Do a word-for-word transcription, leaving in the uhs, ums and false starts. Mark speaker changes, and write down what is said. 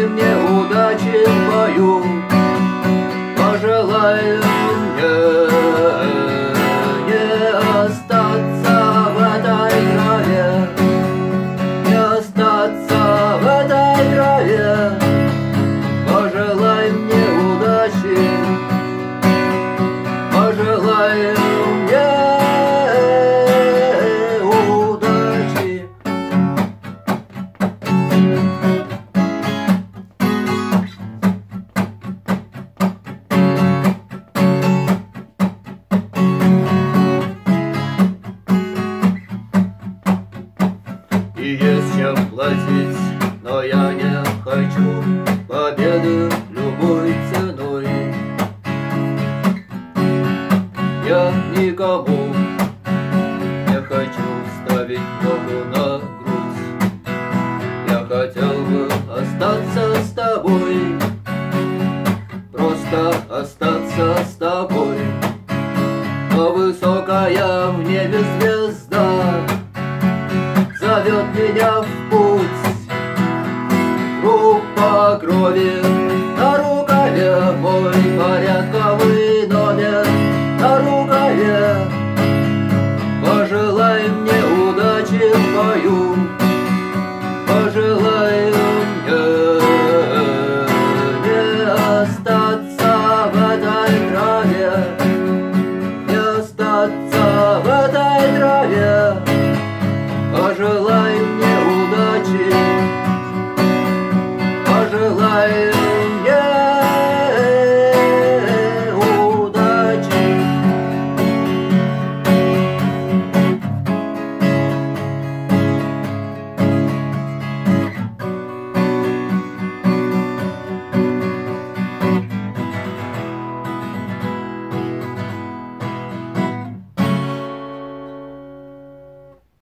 Speaker 1: Пожелай мне удачи в бою, пожелай мне не остаться в этой траве, не остаться в этой траве. Пожелай мне удачи, пожелай мне удачи. И есть чем платить, но я не хочу победы любой ценой. Я никому не хочу ставить ногу на грудь. Я хотел бы остаться с тобой, просто остаться с тобой. Но высокая в небе звезда зовет меня в путь. Группа крови на рукаве, мой порядковый номер на рукаве. Пожелай мне удачи в бою, пожелай мне не остаться в этой траве, не остаться в этой траве. Пожелай мне удачи, пожелай